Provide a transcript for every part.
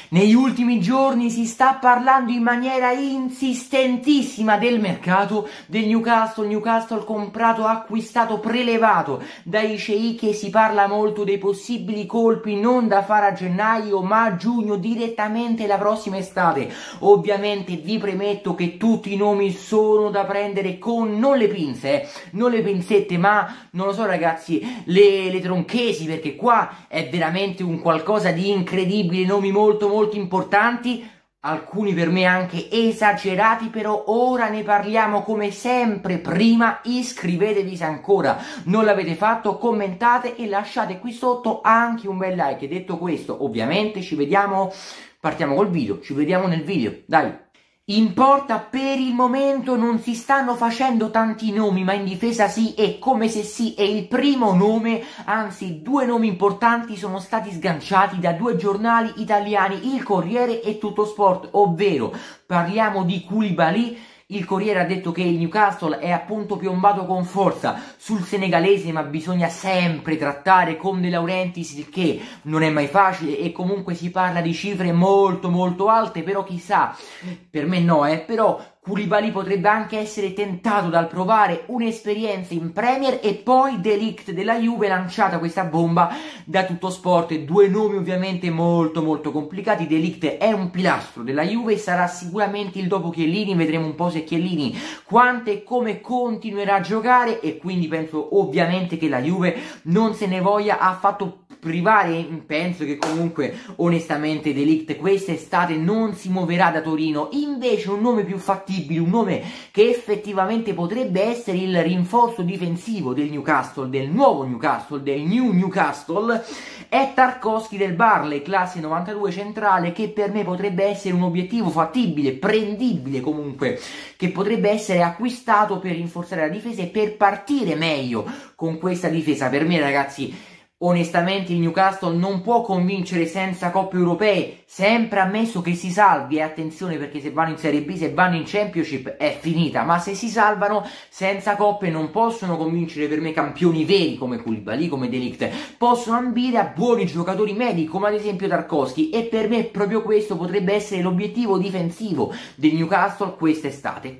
Negli ultimi giorni si sta parlando in maniera insistentissima del mercato del Newcastle comprato, acquistato, prelevato dai sceicchi, e si parla molto dei possibili colpi non da fare a gennaio ma a giugno, direttamente la prossima estate. Ovviamente vi premetto che tutti i nomi sono da prendere con non le pinze, non le pinzette, ma non lo so ragazzi, le tronchesi, perché qua è veramente un qualcosa di incredibile, nomi molto importanti, alcuni per me anche esagerati, però ora ne parliamo. Come sempre prima iscrivetevi se ancora non l'avete fatto, commentate e lasciate qui sotto anche un bel like. Detto questo, ovviamente ci vediamo, partiamo col video, ci vediamo nel video, dai. In porta per il momento non si stanno facendo tanti nomi, ma in difesa sì, e come se sì, e il primo nome, anzi due nomi importanti sono stati sganciati da due giornali italiani, il Corriere e Tuttosport, ovvero parliamo di Koulibaly. Il Corriere ha detto che il Newcastle è appunto piombato con forza sul senegalese, ma bisogna sempre trattare con De Laurentiis, il che non è mai facile, e comunque si parla di cifre molto alte, però chissà, per me no, però Koulibaly potrebbe anche essere tentato dal provare un'esperienza in Premier, e poi De Ligt della Juve, lanciata questa bomba da Tuttosport. Due nomi ovviamente molto complicati. De Ligt è un pilastro della Juve, sarà sicuramente il dopo Chiellini, vedremo un po' se Chiellini quanto e come continuerà a giocare, e quindi penso ovviamente che la Juve non se ne voglia affatto privare. Penso che comunque onestamente De Ligt quest'estate non si muoverà da Torino. Invece un nome più fattibile, un nome che effettivamente potrebbe essere il rinforzo difensivo del Newcastle, del nuovo Newcastle, del New Newcastle, è Tarkowski del Burnley, classe 92 centrale, che per me potrebbe essere un obiettivo fattibile, prendibile comunque, che potrebbe essere acquistato per rinforzare la difesa e per partire meglio con questa difesa. Per me ragazzi, onestamente il Newcastle non può convincere senza coppe europee, sempre ammesso che si salvi, e attenzione perché se vanno in Serie B, se vanno in Championship è finita, ma se si salvano senza coppe non possono convincere per me campioni veri come Koulibaly, come De Ligt. Possono ambire a buoni giocatori medi come ad esempio Tarkowski, e per me proprio questo potrebbe essere l'obiettivo difensivo del Newcastle quest'estate.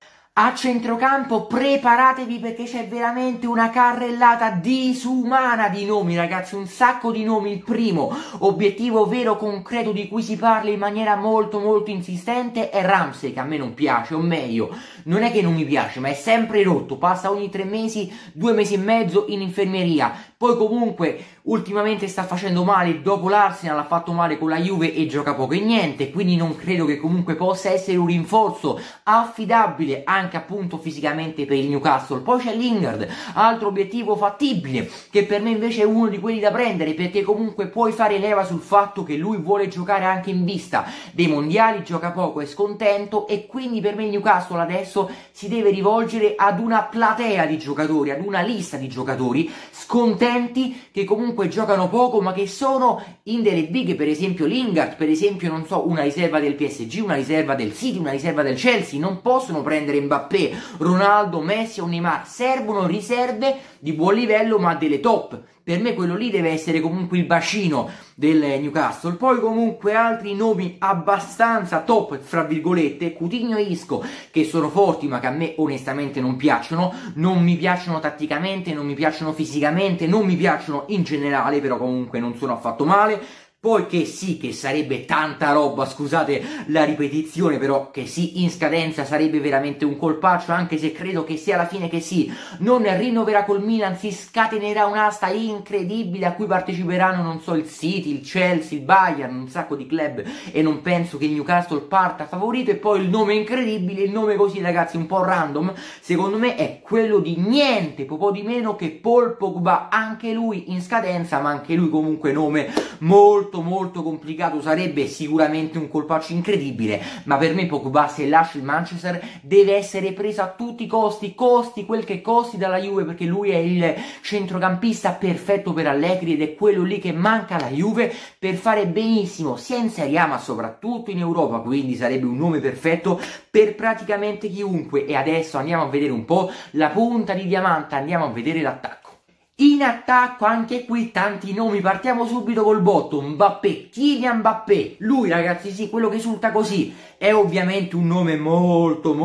A centrocampo preparatevi perché c'è veramente una carrellata disumana di nomi ragazzi, un sacco di nomi. Il primo obiettivo vero concreto di cui si parla in maniera molto insistente è Ramsey, che a me non piace, o meglio non è che non mi piace, ma è sempre rotto, passa ogni 3 mesi, 2 mesi e mezzo in infermeria. Poi comunque ultimamente sta facendo male, dopo l'Arsenal ha fatto male con la Juve e gioca poco e niente, quindi non credo che comunque possa essere un rinforzo affidabile anche appunto fisicamente per il Newcastle. Poi c'è Lingard, altro obiettivo fattibile, che per me invece è uno di quelli da prendere, perché comunque puoi fare leva sul fatto che lui vuole giocare anche in vista dei mondiali, gioca poco, è scontento, e quindi per me il Newcastle adesso si deve rivolgere ad una platea di giocatori, ad una lista di giocatori scontenti che comunque giocano poco ma che sono in delle big, per esempio Lingard, per esempio non so, una riserva del PSG, una riserva del City, una riserva del Chelsea. Non possono prendere Mbappé, Ronaldo, Messi o Neymar, servono riserve di buon livello ma delle top. Per me quello lì deve essere comunque il bacino del Newcastle. Poi comunque altri nomi abbastanza top, fra virgolette, Coutinho e Isco, che sono forti ma che a me onestamente non piacciono. Non mi piacciono tatticamente, non mi piacciono fisicamente, non mi piacciono in generale, però comunque non sono affatto male. Poi che sì, che sarebbe tanta roba, scusate la ripetizione, però che sì, in scadenza sarebbe veramente un colpaccio, anche se credo che sia alla fine che sì, non rinnoverà col Milan, si scatenerà un'asta incredibile a cui parteciperanno, non so, il City, il Chelsea, il Bayern, un sacco di club, e non penso che il Newcastle parta favorito. E poi il nome incredibile, il nome così ragazzi un po' random, secondo me è quello di niente po' di meno che Paul Pogba, anche lui in scadenza, ma anche lui comunque nome molto complicato, sarebbe sicuramente un colpaccio incredibile, ma per me Pogba, se lascia il Manchester, deve essere preso a tutti i costi quel che costi dalla Juve, perché lui è il centrocampista perfetto per Allegri ed è quello lì che manca alla Juve per fare benissimo sia in Serie A ma soprattutto in Europa, quindi sarebbe un nome perfetto per praticamente chiunque. E adesso andiamo a vedere un po' la punta di diamante, andiamo a vedere l'attacco. In attacco anche qui tanti nomi, partiamo subito col botto. Mbappé, Kylian Mbappé, lui ragazzi sì, quello che esulta così, è ovviamente un nome molto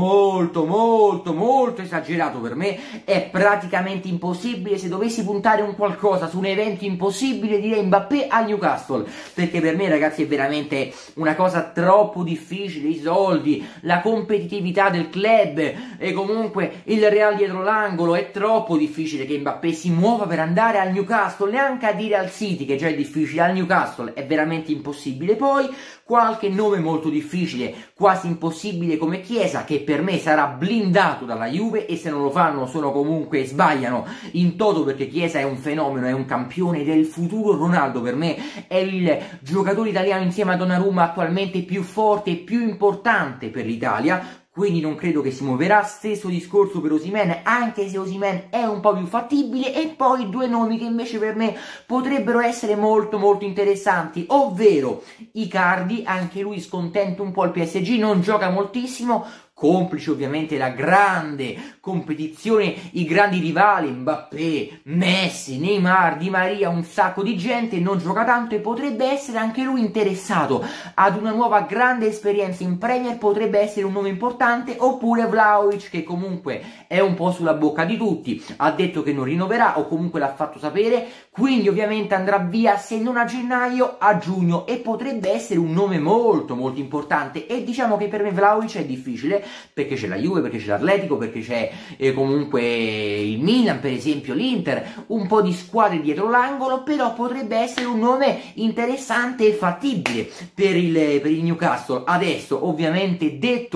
esagerato per me, è praticamente impossibile. Se dovessi puntare un qualcosa su un evento impossibile direi Mbappé al Newcastle, perché per me ragazzi è veramente una cosa troppo difficile, i soldi, la competitività del club e comunque il Real dietro l'angolo, è troppo difficile che Mbappé si muova per andare al Newcastle, neanche a dire al City che già è difficile, al Newcastle è veramente impossibile. Poi qualche nome molto difficile, quasi impossibile come Chiesa, che per me sarà blindato dalla Juve, e se non lo fanno sono comunque, sbagliano in toto, perché Chiesa è un fenomeno, è un campione del futuro Ronaldo. Per me è il giocatore italiano insieme a Donnarumma attualmente più forte e più importante per l'Italia, quindi non credo che si muoverà. Stesso discorso per Osimhen, anche se Osimhen è un po' più fattibile. E poi due nomi che invece per me potrebbero essere molto interessanti, ovvero Icardi, anche lui scontento un po' il PSG, non gioca moltissimo, complice ovviamente la grande competizione, i grandi rivali Mbappé, Messi, Neymar, Di Maria, un sacco di gente, non gioca tanto e potrebbe essere anche lui interessato ad una nuova grande esperienza in Premier, potrebbe essere un nome importante. Oppure Vlahovic, che comunque è un po' sulla bocca di tutti, ha detto che non rinnoverà o comunque l'ha fatto sapere, quindi ovviamente andrà via se non a gennaio a giugno, e potrebbe essere un nome molto importante. E diciamo che per me Vlahovic è difficile, perché c'è la Juve, perché c'è l'Atletico, perché c'è comunque il Milan, per esempio l'Inter, un po' di squadre dietro l'angolo, però potrebbe essere un nome interessante e fattibile per il Newcastle. Adesso ovviamente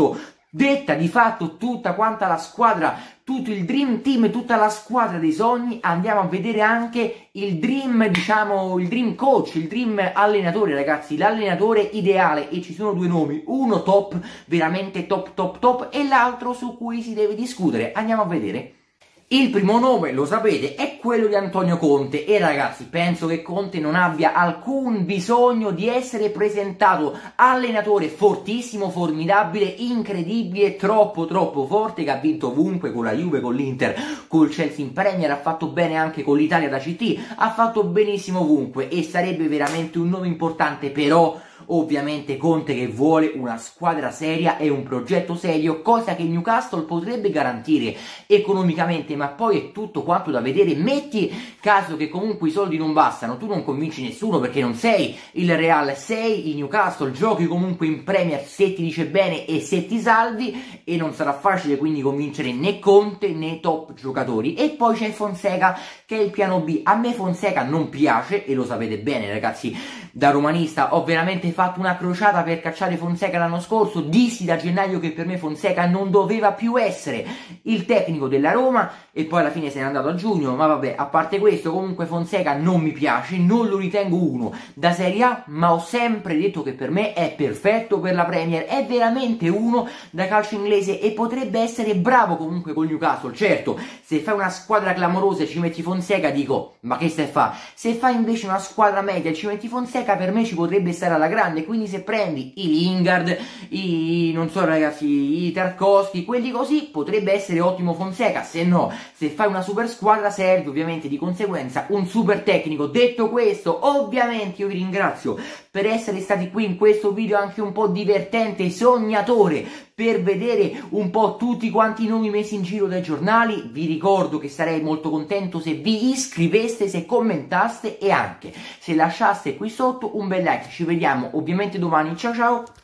detta di fatto tutta quanta la squadra, tutto il dream team, tutta la squadra dei sogni, andiamo a vedere anche il dream, diciamo, il dream coach, il dream allenatore ragazzi, l'allenatore ideale, e ci sono due nomi, uno top, veramente top, e l'altro su cui si deve discutere. Andiamo a vedere. Il primo nome, lo sapete, è quello di Antonio Conte, e ragazzi penso che Conte non abbia alcun bisogno di essere presentato, allenatore fortissimo, formidabile, incredibile, troppo forte, che ha vinto ovunque con la Juve, con l'Inter, col Chelsea in Premier, ha fatto bene anche con l'Italia da CT, ha fatto benissimo ovunque e sarebbe veramente un nome importante. Però ovviamente Conte che vuole una squadra seria e un progetto serio, cosa che il Newcastle potrebbe garantire economicamente, ma poi è tutto quanto da vedere. Metti caso che comunque i soldi non bastano, tu non convinci nessuno perché non sei il Real, sei il Newcastle, giochi comunque in Premier se ti dice bene e se ti salvi, e non sarà facile quindi convincere né Conte né top giocatori. E poi c'è Fonseca che è il piano B. A me Fonseca non piace e lo sapete bene ragazzi, da romanista ho veramente fatto una crociata per cacciare Fonseca l'anno scorso, dissi da gennaio che per me Fonseca non doveva più essere il tecnico della Roma, e poi alla fine se n'è andato a giugno. Ma vabbè, a parte questo, comunque Fonseca non mi piace, non lo ritengo uno da Serie A, ma ho sempre detto che per me è perfetto per la Premier, è veramente uno da calcio inglese e potrebbe essere bravo comunque col Newcastle. Certo, se fai una squadra clamorosa e ci metti Fonseca dico ma che stai a fa? Se fai invece una squadra media e ci metti Fonseca, per me ci potrebbe stare alla grande. Quindi se prendi i Lingard, non so ragazzi, i Tarkovsky, quelli così, potrebbe essere ottimo Fonseca. Se no, se fai una super squadra serve ovviamente di conseguenza un super tecnico. Detto questo, ovviamente io vi ringrazio per essere stati qui in questo video anche un po' divertente, sognatore, per vedere un po' tutti quanti i nomi messi in giro dai giornali. Vi ricordo che sarei molto contento se vi iscriveste, se commentaste e anche se lasciaste qui sotto un bel like. Ci vediamo ovviamente domani, ciao ciao!